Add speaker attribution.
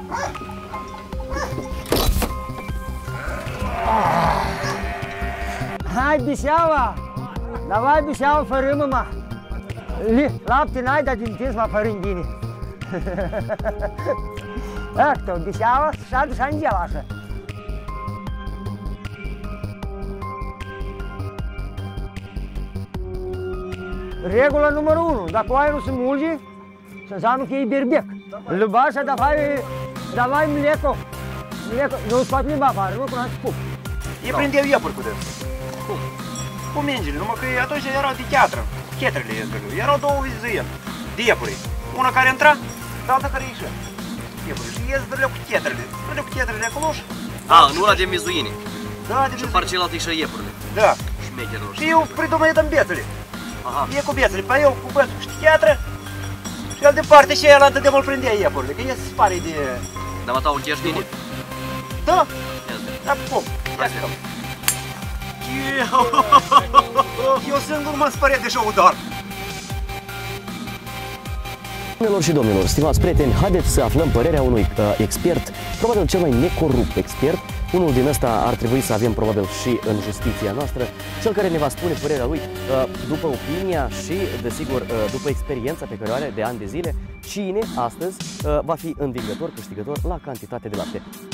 Speaker 1: Hai, bișeaua! Давай, bișeaua, fărâmă, mă! Lapte n-ai, dar din tins, mă, fărânghine. Ăsta, bișeaua, și-adu și-a îngela așa. Regula numărul 1, dacă oaia nu se mulge, să înseamnă că e berbec. Lubașa, давай mleco. Mleco, nu scoate limba afară, nu cunoaște pup.
Speaker 2: Ei prindeau iepuri cu dâns. Cum? Cu mingile, numai că atunci erau de cheatră. Chetrele erau două vizuieni de iepuri. Una care intra, alta care ieșea. Iepuri. Și ies dădeau cu chetrele. Dădeau cu chetrele acolo și...
Speaker 3: Nu ăla de mizuini.
Speaker 2: Da, de mizuini.
Speaker 3: Și parcelălalt ieșea iepurile.
Speaker 2: Da.
Speaker 3: Șmecherul.
Speaker 2: Și eu pridomăit în bețele. E cu bețele, pe eu cu bățul și cheatră. Și el departe și el atât de mult prindea iepurile, că e se spare de...
Speaker 3: Dar mă tau un cheș bine?
Speaker 2: Da. Da, pom. Eu singur mă spăret de șoudar.
Speaker 4: Doamnelor și domnilor, stimați prieteni, haideți să aflăm părerea unui expert, probabil cel mai necorupt expert. Unul din ăsta ar trebui să avem probabil și în justiția noastră, cel care ne va spune părerea lui după opinia și, desigur, după experiența pe care o are de ani de zile, cine astăzi va fi învingător, câștigător la cantitate de lapte.